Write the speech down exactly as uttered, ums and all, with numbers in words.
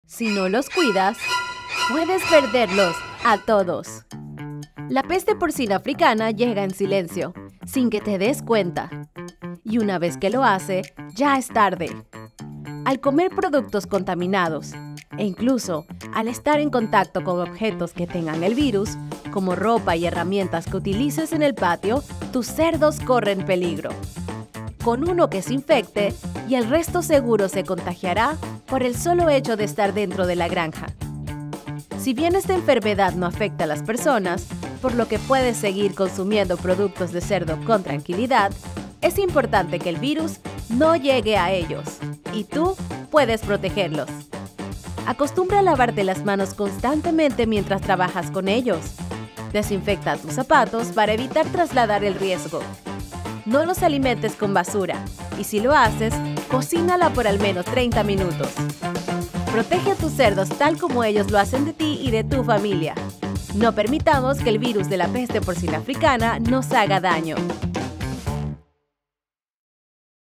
Si no los cuidas, puedes perderlos a todos. La peste porcina africana llega en silencio, sin que te des cuenta. Y una vez que lo hace, ya es tarde. Al comer productos contaminados, e incluso al estar en contacto con objetos que tengan el virus, como ropa y herramientas que utilices en el patio, tus cerdos corren peligro. Con uno que se infecte, y el resto seguro se contagiará por el solo hecho de estar dentro de la granja. Si bien esta enfermedad no afecta a las personas, por lo que puedes seguir consumiendo productos de cerdo con tranquilidad, es importante que el virus no llegue a ellos, y tú puedes protegerlos. Acostumbra a lavarte las manos constantemente mientras trabajas con ellos. Desinfecta tus zapatos para evitar trasladar el riesgo. No los alimentes con basura, y si lo haces, cocínala por al menos treinta minutos. Protege a tus cerdos tal como ellos lo hacen de ti y de tu familia. No permitamos que el virus de la peste porcina africana nos haga daño.